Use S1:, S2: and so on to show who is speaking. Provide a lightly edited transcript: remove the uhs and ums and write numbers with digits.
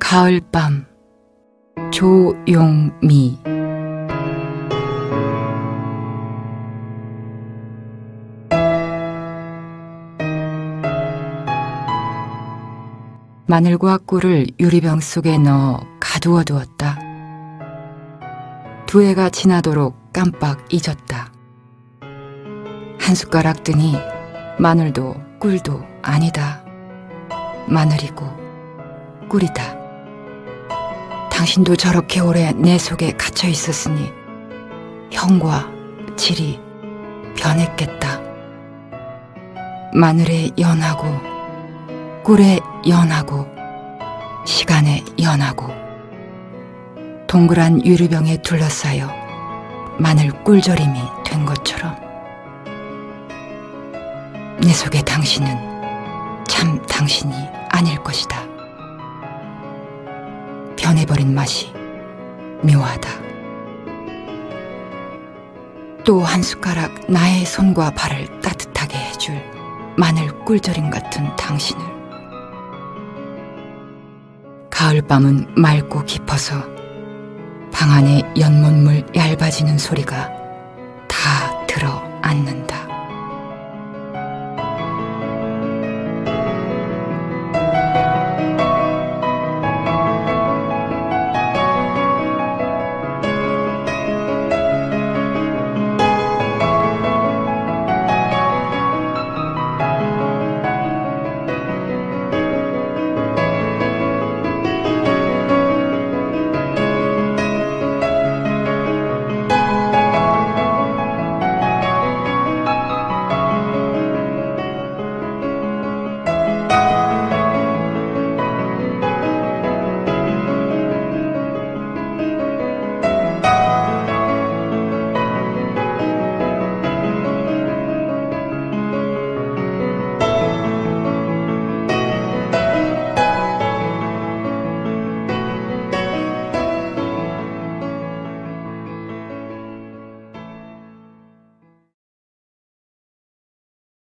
S1: 가을밤 조용미. 마늘과 꿀을 유리병 속에 넣어 가두어 두었다. 두 해가 지나도록 깜빡 잊었다. 한 숟가락 뜨니 마늘도 꿀도 아니다. 마늘이고 꿀이다. 당신도 저렇게 오래 내 속에 갇혀 있었으니 형과 질이 변했겠다. 마늘에 연하고 꿀에 연하고 시간에 연하고 동그란 유리병에 둘러싸여 마늘 꿀조림이 된 것처럼 내 속의 당신은 참 당신이 아닐 것이다. 변해버린 맛이 묘하다. 또 한 숟가락 나의 손과 발을 따뜻하게 해줄 마늘 꿀조림 같은 당신을. 가을밤은 맑고 깊어서 방 안에 연못물 얇아지는 소리가 다 들어앉는다.